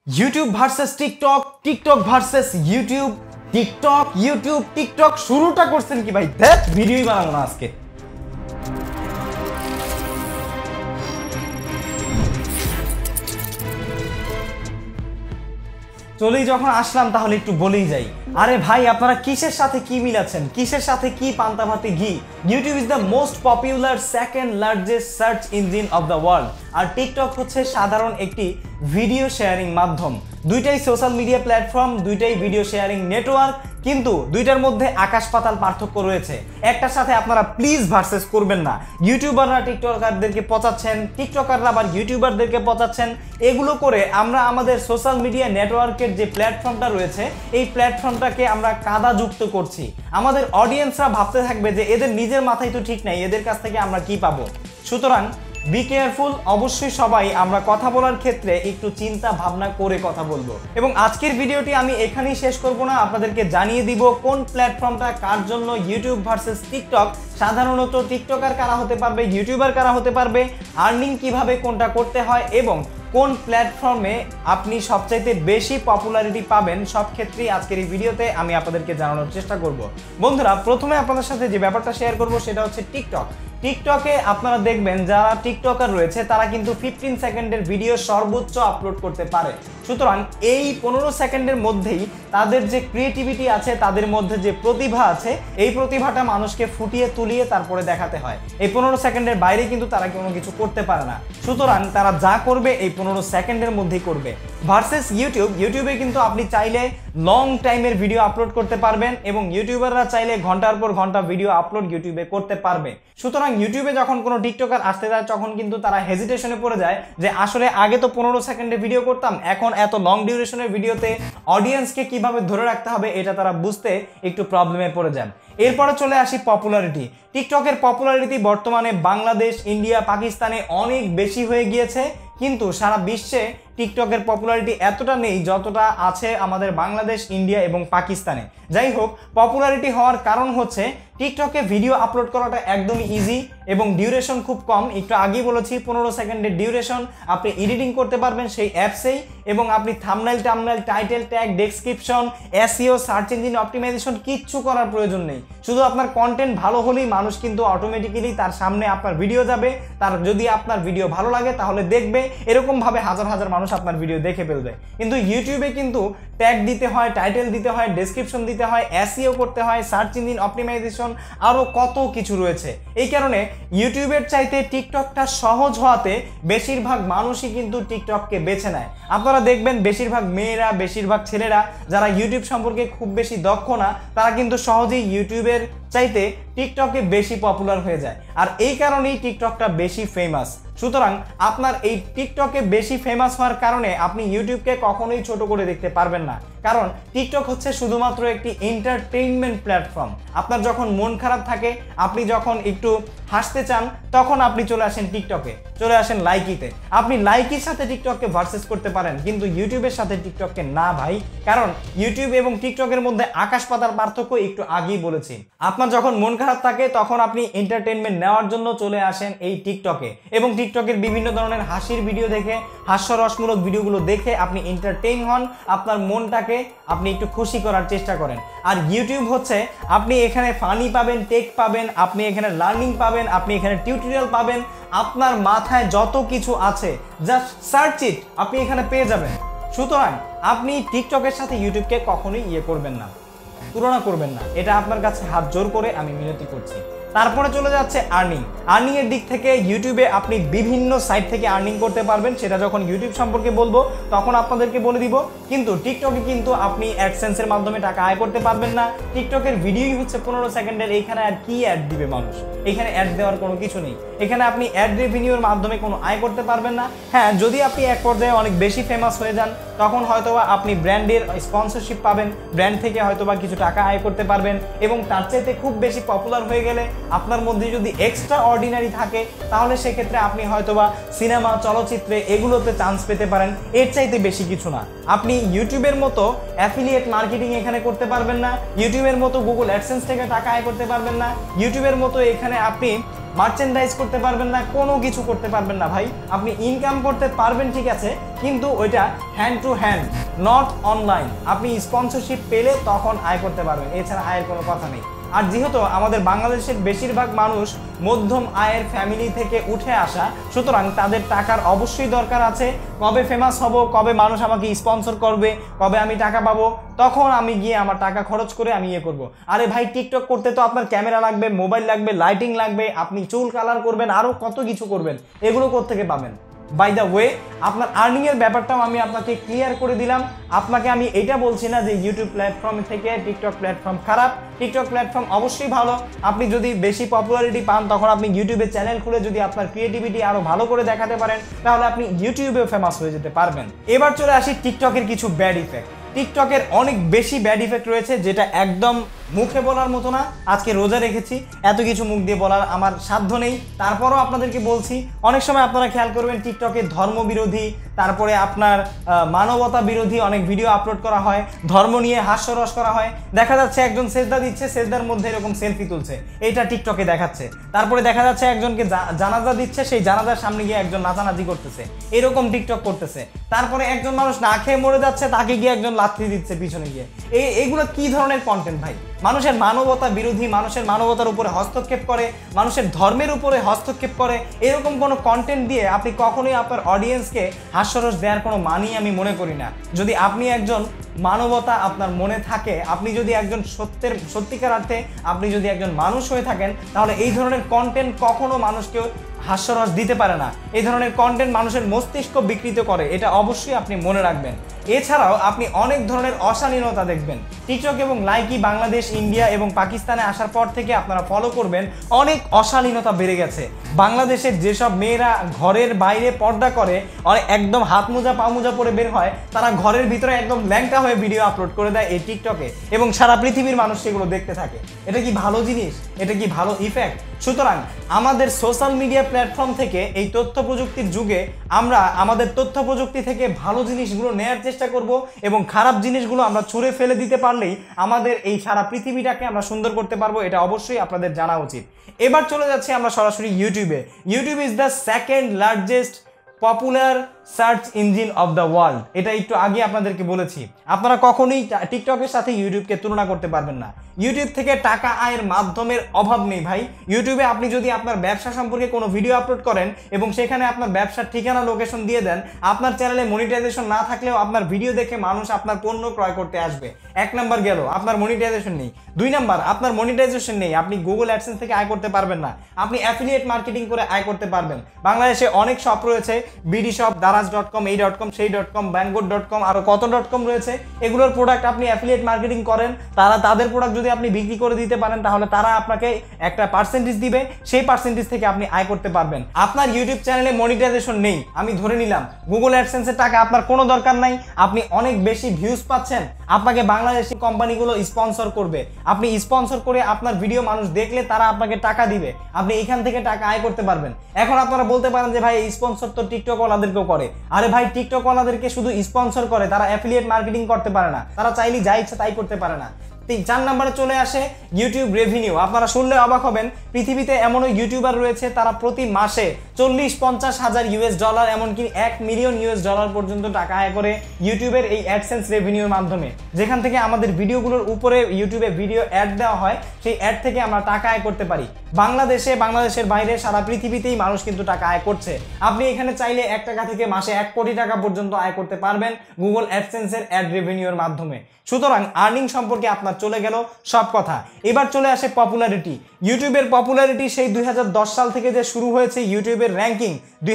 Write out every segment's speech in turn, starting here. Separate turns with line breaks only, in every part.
YouTube versus TikTok, TikTok versus YouTube, TikTok YouTube TikTok শুরুটা করছেন কি ভাই? ধ্যাৎ, ভিডিওই বানাবো না আজকে। চলেই যখন আসলাম তাহলে একটু বলেই যাই। আরে ভাই, আপনারা কিসের সাথে কি মিলাচ্ছেন, কিসের সাথে কি পান্তা ভাতে ঘি? YouTube is the most popular second largest search engine of the world, আর টিকটক হচ্ছে সাধারণ একটি ভিডিও শেয়ারিং মাধ্যম। দুইটাই সোশ্যাল মিডিয়া প্ল্যাটফর্ম, দুইটাই ভিডিও শেয়ারিং নেটওয়ার্ক, কিন্তু দুইটার মধ্যে আকাশ পাতাল পার্থক্য রয়েছে। একটার সাথে আপনারা প্লিজ ভার্সেস করবেন না। ইউটিউবাররা টিকটকারদেরকে পচাচ্ছেন, টিকটকাররা আবার ইউটিউবারদেরকে পচাচ্ছেন। এগুলো করে আমরা আমাদের সোশ্যাল মিডিয়া নেটওয়ার্কের যে প্ল্যাটফর্মটা রয়েছে, এই প্ল্যাটফর্মটাকে আমরা কাদাযুক্ত করছি। আমাদের অডিয়েন্সরা ভাবতে থাকবে যে এদের নিজের মাথায় তো ঠিক নাই, এদের কাছ থেকে আমরা কি পাবো। সুতরাং বি কেয়ারফুল। অবশ্যই সবাই আমরা কথা বলার ক্ষেত্রে একটু চিন্তা ভাবনা করে কথা বলবো। এবং আজকের ভিডিওটি আমি এখানেই শেষ করব না, আপনাদেরকে জানিয়ে দিব কোন প্ল্যাটফর্মটা কার জন্য। ইউটিউব ভার্সেস টিকটক, সাধারণত টিকটকার কারা হতে পারবে, ইউটিউবার কারা হতে পারবে, আর্নিং কিভাবে কোনটা করতে হয়, এবং কোন প্ল্যাটফর্মে আপনি সবচাইতে বেশি পপুলারিটি পাবেন, সব ক্ষেত্রেই আজকের এই ভিডিওতে আমি আপনাদেরকে জানানোর চেষ্টা করব। বন্ধুরা, প্রথমে আপনাদের সাথে যে ব্যাপারটা শেয়ার করব সেটা হচ্ছে টিকটক। টিকটকে আপনারা দেখবেন যারা টিকটকার রয়েছে তারা কিন্তু 15 সেকেন্ডের ভিডিও সর্বোচ্চ আপলোড করতে পারে। সুতরাং এই 15 সেকেন্ডের মধ্যেই তাদের যে ক্রিয়েটিভিটি আছে, তাদের মধ্যে যে প্রতিভা আছে, এই প্রতিভাটা মানুষকে ফুটিয়ে তুলিয়ে তারপরে দেখাতে হয়। এই 15 সেকেন্ডের বাইরে কিন্তু তারা কোনো কিছু করতে পারে না। সুতরাং তারা যা করবে এই 15 সেকেন্ডের মধ্যেই করবে। ভার্সেস ইউটিউব, ইউটিউবে কিন্তু আপনি চাইলে লং টাইমের ভিডিও আপলোড করতে পারবেন, এবং ইউটিউবাররা চাইলে ঘন্টার পর ঘন্টা ভিডিও আপলোড ইউটিউবে করতে পারবে। সুতরাং ইউটিউবে যখন কোনো টিকটকার আসতে যায় তখন কিন্তু তারা হেজিটেশনে পড়ে যায় যে আসলে আগে তো 15 সেকেন্ডে ভিডিও করতাম, এখন এত লং ডিউরেশনের ভিডিওতে অডিয়েন্সকে কিভাবে ধরে রাখতে হবে এটা তারা বুঝতে একটু প্রবলেমে পড়ে যান। এরপরে চলে আসি পপুলারিটি। টিকটকের পপুলারিটি বর্তমানে বাংলাদেশ, ইন্ডিয়া, পাকিস্তানে অনেক বেশি হয়ে গিয়েছে, কিন্তু সারা বিশ্বে টিকটকের পপুলারিটি এতটা নেই যতটা আছে আমাদের বাংলাদেশ, ইন্ডিয়া এবং পাকিস্তানে। যাই হোক, পপুলারিটি হওয়ার কারণ হচ্ছে টিকটকে ভিডিও আপলোড করাটা একদমই ইজি এবং ডিউরেশন খুব কম। একটু আগেই বলেছি 15 সেকেন্ডের ডিউরেশন, আপনি এডিটিং করতে পারবেন সেই অ্যাপসেই, এবং আপনি thumbnail, title, tag, description, SEO, search engine optimisation কিচ্ছু করার প্রয়োজন নেই। শুধু আপনার কন্টেন্ট ভালো হলেই মানুষ কিন্তু অটোমেটিক্যালি তার সামনে আপনার ভিডিও যাবে, তার যদি আপনার ভিডিও ভালো লাগে তাহলে দেখবে, এরকমভাবে হাজার হাজার মানুষ আপনার ভিডিও দেখে ফেলবে। কিন্তু ইউটিউবে কিন্তু ট্যাগ দিতে হয়, টাইটেল দিতে হয়, ডেসক্রিপশন দিতে হয়, এসইও করতে হয়, সার্চ ইঞ্জিন অপটিমাইজেশন, আরও কত কিছু রয়েছে। এই কারণে ইউটিউবের চাইতে টিকটকটা সহজ হওয়াতে বেশিরভাগ মানুষই কিন্তু টিকটককে বেছে নেয়। আপনারা দেখবেন বেশিরভাগ মেয়েরা, বেশিরভাগ ছেলেরা যারা ইউটিউব সম্পর্কে খুব বেশি দক্ষ না, তারা কিন্তু সহজেই ইউটিউবের চাইতে টিকটকে বেশি পপুলার হয়ে যায়, আর এই কারণেই টিকটকটা বেশি ফেমাস। সুতরাং আপনার এই টিকটকে বেশি ফেমাস হওয়ার কারণে আপনি ইউটিউবকে কখনোই ছোট করে দেখতে পারবেন না, কারণ টিকটক হচ্ছে শুধুমাত্র একটি এন্টারটেইনমেন্ট প্ল্যাটফর্ম। আপনার যখন মন খারাপ থাকে, আপনি যখন একটু হাসতে চান, তখন আপনি চলে আসেন টিকটকে, চলে আসেন লাইকিতে। আপনি লাইকির সাথে টিকটককে ভার্সেস করতে পারেন, কিন্তু ইউটিউবের সাথে টিকটককে না ভাই, কারণ ইউটিউব এবং টিকটকের মধ্যে আকাশ পাতাল পার্থক্য একটু আগেই বলেছি। আপনার যখন মন খারাপ থাকে তখন আপনি এন্টারটেইনমেন্ট নেওয়ার জন্য চলে আসেন এই টিকটকে, এবং টিকটকের বিভিন্ন ধরনের হাসির ভিডিও দেখে, হাস্যরসমূলক ভিডিওগুলো দেখে আপনি এন্টারটেইন হন, আপনার মনটাকে আপনি একটু খুশি করার চেষ্টা করেন। আর ইউটিউব হচ্ছে আপনি এখানে ফানি পাবেন, টেক পাবেন, আপনি এখানে লার্নিং পাবেন, আপনি এখানে টিউটোরিয়াল পাবেন, আপনার মাথায় যত কিছু আছে জাস্ট সার্চ ইট, আপনি এখানে পেয়ে যাবেন। সুতরাং আপনি টিকটকের সাথে ইউটিউবকে কখনোই করবেন না, তুলনা করবেন না, এটা আপনার কাছে হাত জোর করে আমি মিনতি করছি। তারপরে চলে যাচ্ছে আর্নিং এর দিক থেকে ইউটিউবে আপনি বিভিন্ন সাইট থেকে আর্নিং করতে পারবেন, সেটা যখন ইউটিউব সম্পর্কে বলবো তখন আপনাদেরকে বলে দিব। কিন্তু টিকটকে কিন্তু আপনি অ্যাডসেন্সের মাধ্যমে টাকা আয় করতে পারবেন না। টিকটকের ভিডিওই হচ্ছে 15 সেকেন্ডের, এইখানে আর কি অ্যাড দিবে মানুষ? এখানে অ্যাড দেওয়ার কোনো কিছু নেই, এখানে আপনি অ্যাড রেভিনিউর মাধ্যমে কোনো আয় করতে পারবেন না। হ্যাঁ, যদি আপনি এক পর্যায়ে অনেক বেশি ফেমাস হয়ে যান তখন হয়তোবা আপনি ব্র্যান্ডের স্পন্সরশিপ পাবেন, ব্র্যান্ড থেকে হয়তোবা কিছু টাকা আয় করতে পারবেন, এবং তার চাইতে খুব বেশি পপুলার হয়ে গেলে আপনার মধ্যে যদি এক্সট্রা অর্ডিনারি থাকে তাহলে সেক্ষেত্রে আপনি হয়তোবা সিনেমা, চলচ্চিত্রে এগুলোতে চান্স পেতে পারেন। এর চাইতে বেশি কিছু না। আপনি ইউটিউবের মতো অ্যাফিলিয়েট মার্কেটিং এখানে করতে পারবেন না, ইউটিউবের মতো গুগল অ্যাডসেন্স থেকে টাকা আয় করতে পারবেন না, ইউটিউবের মতো এখানে আপনি মার্চেন্ডাইজ করতে পারবেন না, কোনো কিছু করতে পারবেন না ভাই। আপনি ইনকাম করতে পারবেন ঠিক আছে, কিন্তু ওইটা hand to hand, not online. আপনি স্পন্সরশিপ পেলে তখন আয় করতে পারবেন, এছাড়া আয়ের কোনো কথা নেই। আর যেহেতু আমাদের বাংলাদেশের বেশিরভাগ মানুষ মধ্যম আয়ের ফ্যামিলি থেকে উঠে আসা, সুতরাং তাদের টাকার অবশ্যই দরকার আছে। কবে ফেমাস হব, কবে মানুষ আমাকে স্পন্সর করবে, কবে আমি টাকা পাবো, তখন আমি গিয়ে আমার টাকা খরচ করে আমি ইয়ে করবো। আরে ভাই টিকটক করতে তো আপনার ক্যামেরা লাগবে, মোবাইল লাগবে, লাইটিং লাগবে, আপনি চুল কালার করবেন, আরও কত কিছু করবেন, এগুলো কোত্থেকে পাবেন? বাই দ্য ওয়ে, আপনার আর্নিং এর ব্যাপারটাও আমি আপনাকে ক্লিয়ার করে দিলাম। আপনাকে আমি এটা বলছি না যে ইউটিউব প্ল্যাটফর্ম থেকে টিকটক প্ল্যাটফর্ম খারাপ। টিকটক প্ল্যাটফর্ম অবশ্যই ভালো। আপনি যদি বেশি পপুলারিটি পান, তখন আপনি ইউটিউবে চ্যানেল খুলে যদি আপনার ক্রিয়েটিভিটি আরো ভালো করে দেখাতে পারেন, তাহলে আপনি ইউটিউবেও ফেমাস হয়ে যেতে পারবেন। এবার চলে আসি টিকটকের কিছু ব্যাড ইফেক্ট। টিকটকের অনেক বেশি ব্যাড ইফেক্ট রয়েছে, যেটা একদম মুখে বলার মতো না। আজকে রোজা রেখেছি, এত কিছু মুখ দিয়ে বলার আমার সাধ্য নেই, তারপরও আপনাদেরকে বলছি। অনেক সময় আপনারা খেয়াল করবেন টিকটকে ধর্ম বিরোধী, তারপরে আপনার মানবতা বিরোধী অনেক ভিডিও আপলোড করা হয়, ধর্ম নিয়ে হাস্যরস করা হয়। দেখা যাচ্ছে একজন সেজদা দিচ্ছে, সেজদার মধ্যে এরকম সেলফি তুলছে, এটা টিকটকে দেখাচ্ছে। তারপরে দেখা যাচ্ছে একজনকে জানাজা দিচ্ছে, সেই জানাজার সামনে গিয়ে একজন নাচানাচি করতেছে, এরকম টিকটক করতেছে। তারপরে একজন মানুষ না খেয়ে মরে যাচ্ছে, তাকে গিয়ে একজন লাথি দিচ্ছে পিছনে গিয়ে। এইগুলো কি ধরনের কন্টেন্ট ভাই? মানুষের মানবতা বিরোধী, মানুষের মানবতার উপরে হস্তক্ষেপ করে, মানুষের ধর্মের উপরে হস্তক্ষেপ করে, এরকম কোনো কন্টেন্ট দিয়ে আপনি কখনোই আপনার অডিয়েন্সকে হাস্যরস দেওয়ার কোনো মানেই আমি মনে করি না। যদি আপনি একজন মানবতা আপনার মনে থাকে, আপনি যদি একজন সত্যিকার অর্থে আপনি যদি একজন মানুষ হয়ে থাকেন, তাহলে এই ধরনের কন্টেন্ট কখনো মানুষকে হাস্যরস দিতে পারে না। এই ধরনের কন্টেন্ট মানুষের মস্তিষ্ক বিকৃত করে, এটা অবশ্যই আপনি মনে রাখবেন। এছাড়াও আপনি অনেক ধরনের অশালীনতা দেখবেন টিকটক এবং লাইকি বাংলাদেশ, ইন্ডিয়া এবং পাকিস্তানে আসার পর থেকে আপনারা ফলো করবেন, অনেক অশালীনতা বেড়ে গেছে। বাংলাদেশের যেসব মেয়েরা ঘরের বাইরে পর্দা করে, একদম হাত মোজা পা মোজা পরে বের হয়, তারা ঘরের ভিতরে একদম ল্যাংটা হয়ে ভিডিও আপলোড করে দেয় এই টিকটকে, এবং সারা পৃথিবীর মানুষ সেগুলো দেখতে থাকে। এটা কি ভালো জিনিস? এটা কি ভালো ইফেক্ট? সুতরাং আমাদের সোশ্যাল মিডিয়া প্ল্যাটফর্ম থেকে, এই তথ্য প্রযুক্তির যুগে, আমরা আমাদের তথ্য প্রযুক্তি থেকে ভালো জিনিসগুলো নেয়ার চেষ্টা করব, এবং খারাপ জিনিসগুলো আমরা ছুঁড়ে ফেলে দিতে পারলেই আমাদের এই সারা পৃথিবীটাকে আমরা সুন্দর করতে পারবো। এটা অবশ্যই আপনাদের জানা উচিত। এবার চলে যাচ্ছি আমরা সরাসরি ইউটিউবে। YouTube is the second largest popular search engine of the world. এটা একটু আগে আপনাদেরকে বলেছি। আপনারা কখনোই টিকটকের সাথে ইউটিউবকে তুলনা করতে পারবেন না। ইউটিউব থেকে টাকা আয়ের মাধ্যমের অভাব নেই ভাই। ইউটিউবে আপনি যদি আপনার ব্যবসা সম্পর্কে কোনো ভিডিও আপলোড করেন এবং সেখানে আপনার ব্যবসার ঠিকানা, লোকেশন দিয়ে দেন, আপনার চ্যানেলে মনিটাইজেশন না থাকলেও আপনার ভিডিও দেখে মানুষ আপনার পণ্য ক্রয় করতে আসবে। এক নাম্বার গেল, আপনার মনিটাইজেশন নেই। দুই নাম্বার, আপনার মনিটাইজেশন নেই, আপনি গুগল অ্যাডসেন্স থেকে আয় করতে পারবেন না। আপনি অ্যাফিলিয়েট মার্কেটিং করে আয় করতে পারবেন। বাংলাদেশে অনেক শপ রয়েছে, বিডি শপ, দারাজ.com, এই .com, সেই .com, ব্যাঙ্গোর.com, আরো কত .com রয়েছে। এগুলোর প্রোডাক্ট আপনি অ্যাফিলিয়েট মার্কেটিং করেন, তাদের প্রোডাক্ট যদি আপনি বিক্রি করে দিতে পারেন, তাহলে তারা আপনাকে একটা পার্সেন্টেজ দিবে, সেই পার্সেন্টেজ থেকে আপনি আয় করতে পারবেন। আপনার ইউটিউব চ্যানেলে মনিটাইজেশন নেই, আমি ধরে নিলাম গুগল অ্যাডসেন্সের টাকা আপনার কোনো দরকার নাই, আপনি অনেক বেশি ভিউজ পাচ্ছেন, আপনাকে বাংলাদেশি কোম্পানিগুলো স্পন্সর করবে। আপনি স্পন্সর করে আপনার ভিডিও মানুষ দেখলে তারা আপনাকে টাকা দিবে, আপনি এখান থেকে টাকা আয় করতে পারবেন। এখন আপনারা বলতে পারেন যে ভাই এই স্পন্সর তো টিকটক ওয়ালাদেরকেও করে। আরে ভাই টিকটক ওয়ালাদেরকে শুধু স্পন্সর করে, তারা অ্যাফিলিয়েট মার্কেটিং করতে পারে না, তারা চাইলে যা ইচ্ছা তাই করতে পারে না। 4 নম্বরে চলে আসে ইউটিউব রেভিনিউ। আপনারা শুনলে অবাক হবেন, পৃথিবীতে এমনও ইউটিউবার রয়েছে তারা প্রতি মাসে 40-50 হাজার $, এমনকি $1 মিলিয়ন পর্যন্ত টাকা আয় করে ইউটিউবের এই অ্যাডসেন্স রেভিনিউর মাধ্যমে। যেখান থেকে আমাদের ভিডিওগুলোর উপরে ইউটিউবে ভিডিও অ্যাড দেওয়া হয়, সেই অ্যাড থেকে আমরা টাকা আয় করতে পারি। বাংলাদেশে, বাংলাদেশের বাইরে, সারা পৃথিবীতেই মানুষ কিন্তু টাকা আয় করছে। আপনি এখানে চাইলে 1 টাকা থেকে মাসে 1 কোটি টাকা পর্যন্ত আয় করতে পারবেন গুগল অ্যাডসেন্সের অ্যাড রেভিনিউর মাধ্যমে। সুতরাং আর্নিং সম্পর্কে আপনার চলে গেল সব কথা। এবার চলে আসে পপুলারিটি। ইউটিউবের পপুলারিটি সেই 2010 সাল থেকে যে শুরু হয়েছে ইউটিউবের র্যাঙ্কিং,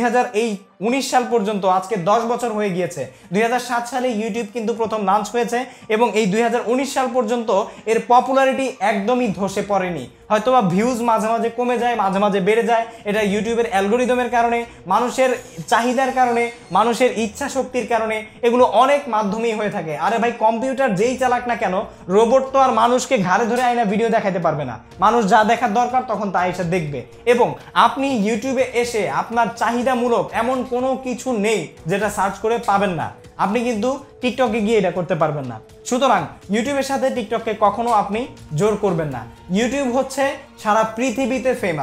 2019 সাল পর্যন্ত, আজকে 10 বছর হয়ে গিয়েছে। 2007 সালে ইউটিউব কিন্তু প্রথম লঞ্চ হয়েছে, এবং এই 2019 সাল পর্যন্ত এর পপুলারিটি একদমই ধসে পড়েনি। হয়তোবা ভিউজ মাঝে মাঝে কমে যায়, মাঝে মাঝে বেড়ে যায়, এটা ইউটিউবের অ্যালগোরিদমের কারণে, মানুষের চাহিদার কারণে, মানুষের ইচ্ছা শক্তির কারণে, এগুলো অনেক মাধ্যমেই হয়ে থাকে। আরে ভাই কম্পিউটার যেই চালাক না কেন, রোবট তো আর মানুষকে ঘাড়ে ধরে আয়না ভিডিও দেখাতে পারবে না। মানুষ যা দেখার দরকার তখন তা এসে দেখবে। এবং আপনি ইউটিউবে এসে আপনার চাহিদামূলক এমন কোনো কিছু নেই যেটা সার্চ করে পাবেন না। আপনি কিন্তু টিকটকে গিয়ে এটা করতে পারবেন না। সুতরাং ইউটিউবের সাথে টিকটককে কখনো আপনি জোর করবেন না। ইউটিউব হচ্ছে সারা পৃথিবীতে famous.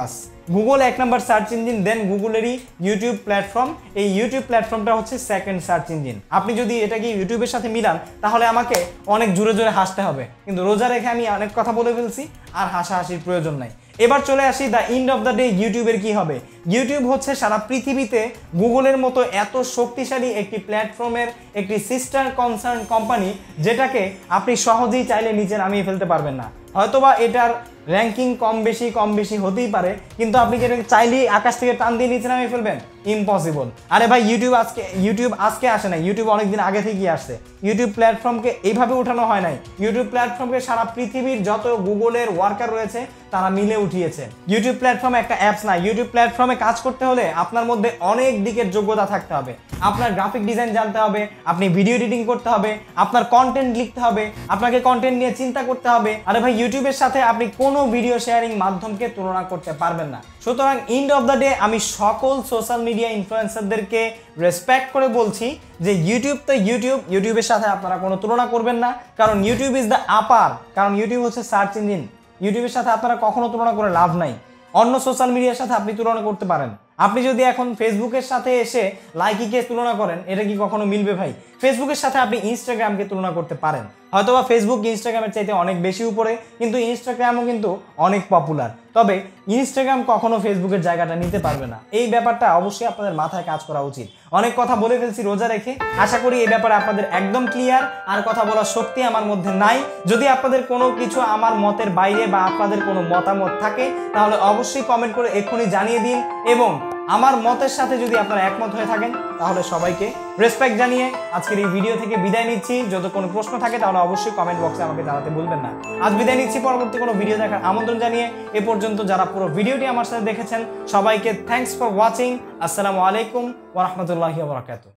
Google 1 number search engine, then গুগলেরই ইউটিউব প্ল্যাটফর্ম, এই ইউটিউব প্ল্যাটফর্মটা হচ্ছে সেকেন্ড সার্চ ইঞ্জিন। আপনি যদি এটাকে ইউটিউবের সাথে মিলান তাহলে আমাকে অনেক জোরে জোরে হাসতে হবে, কিন্তু রোজা রেখে আমি অনেক কথা বলে ফেলছি, আর হাসাহাসির প্রয়োজন নাই। এবার চলে আসি the end of the day ইউটিউবের কি হবে। ইউটিউব হচ্ছে সারা পৃথিবীতে গুগলের মতো এত শক্তিশালী একটি প্ল্যাটফর্মের একটি সিস্টার কনসার্ন কোম্পানি, যেটাকে আপনি সহজেই চাইলে নিচে নামিয়ে ফেলতে পারবেন না। হয়তোবা এটার র্যাঙ্কিং কম বেশি হতেই পারে, কিন্তু আপনি কি এটাকে চাইলেই আকাশ থেকে টান দিয়ে নিচে নামিয়ে ফেলবেন? ইম্পসিবল। আরে ভাই, ইউটিউব আজকে আসে না, ইউটিউব অনেকদিন আগে থেকেই আসছে। ইউটিউব প্ল্যাটফর্মকে এইভাবে উঠানো হয় নাই, ইউটিউব প্ল্যাটফর্মকে সারা পৃথিবীর যত গুগলের ওয়ার্কার রয়েছে তারা মিলে উঠিয়েছে। ইউটিউব প্ল্যাটফর্ম একটা অ্যাপস না, ইউটিউব প্ল্যাটফর্মে কাজ করতে হলে আপনার মধ্যে অনেক দিকের যোগ্যতা থাকতে হবে। আপনার গ্রাফিক ডিজাইন জানতে হবে, আপনি ভিডিও এডিটিং করতে হবে, আপনার কন্টেন্ট লিখতে হবে, আপনাকে কন্টেন্ট নিয়ে চিন্তা করতে হবে। আরে ভাই, ইউটিউবের সাথে আপনি কোনো ভিডিও শেয়ারিং মাধ্যমকে তুলনা করতে পারবেন না। সুতরাং এন্ড অফ দ্য ডে আমি সকল সোশ্যাল মিডিয়া ইনফ্লুয়েন্সারদেরকে রেসপেক্ট করে বলছি যে ইউটিউব তো ইউটিউবের সাথে আপনারা কোনো তুলনা করবেন না, কারণ ইউটিউব ইজ দ্য আপার, কারণ ইউটিউব হচ্ছে সার্চ ইঞ্জিন। ইউটিউবের সাথে আপনারা কখনো তুলনা করে লাভ নাই। অন্য সোশ্যাল মিডিয়ার সাথে আপনি তুলনা করতে পারেন। আপনি যদি এখন ফেসবুকের সাথে এসে লাইকিকে তুলনা করেন, এটা কি কখনো মিলবে ভাই? ফেসবুকের সাথে আপনি ইনস্টাগ্রামকে তুলনা করতে পারেন, হয়তোবা ফেসবুক ইনস্টাগ্রামের চাইতে অনেক বেশি উপরে, কিন্তু ইনস্টাগ্রামও কিন্তু অনেক পপুলার। তবে ইনস্টাগ্রাম কখনো ফেসবুকের জায়গাটা নিতে পারবে না। এই ব্যাপারটা অবশ্যই আপনাদের মাথায় কাজ করা উচিত। অনেক কথা বলে ফেলছি রোজা রেখে, আশা করি এই ব্যাপারে আপনাদের একদম ক্লিয়ার, আর কথা বলার শক্তি আমার মধ্যে নাই। যদি আপনাদের কোনো কিছু আমার মতের বাইরে বা আপনাদের কোনো মতামত থাকে তাহলে অবশ্যই কমেন্ট করে এক্ষুনি জানিয়ে দিন, এবং আমার মতের সাথে যদি আপনারা একমত হয়ে থাকেন তাহলে সবাইকে রেসপেক্ট জানিয়ে আজকের এই ভিডিও থেকে বিদায় নিচ্ছি। যদি কোনো প্রশ্ন থাকে তাহলে অবশ্যই কমেন্ট বক্সে আমাকে জানাতে ভুলবেন না। আজ বিদায় নিচ্ছি, পরবর্তী কোনো ভিডিও দেখার আমন্ত্রণ জানিয়ে এ পর্যন্ত যারা পুরো ভিডিওটি আমার সাথে দেখেছেন সবাইকে থ্যাঙ্কস ফর ওয়াচিং। আসসালামু আলাইকুম ওয়া রাহমাতুল্লাহি ওয়া বারাকাতুহু।